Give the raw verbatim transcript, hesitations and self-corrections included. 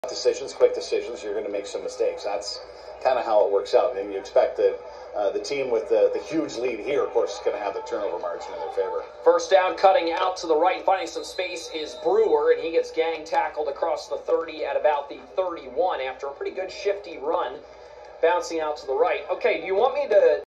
decisions, quick decisions, you're going to make some mistakes. That's kind of how it works out. And you expect that uh, the team with the, the huge lead here, of course, is going to have the turnover margin in their favor. First down, cutting out to the right, finding some space is Brewer, and he gets gang tackled across the thirty at about the thirty-one after a pretty good shifty run, bouncing out to the right. Okay, do you want me to